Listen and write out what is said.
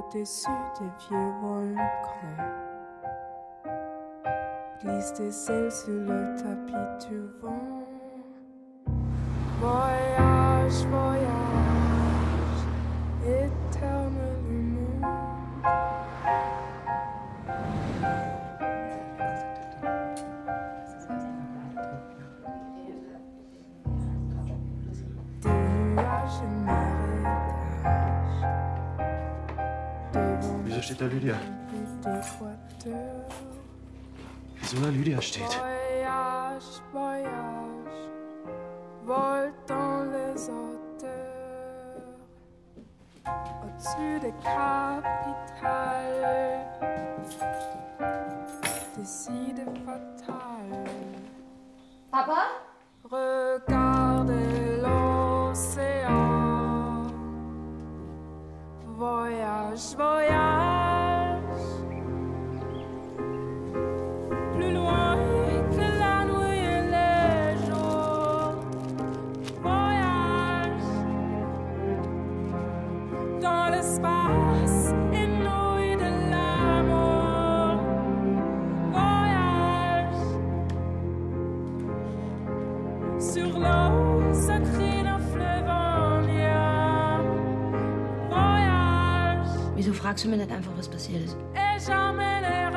au-dessus des vieux volcans. Glisse des ailes sur le tapis du vent. Voyage, voyage, éternellement. Des nuages méritages. Wieso steht da Lydia? Wieso da Lydia steht? Voyage, voyage, vole dans les hauteurs, au-dessus des capitales, décide fatale. Papa? Regardez l'océan. Voyage, voyage, plus loin que la nuit et les jours. Voyage dans l'espace inouï de l'amour. Voyage sur l'eau sacrée d'un fleuve indien. Voyage Wieso fragst du mir nicht einfach, was passiert ist? et jamais les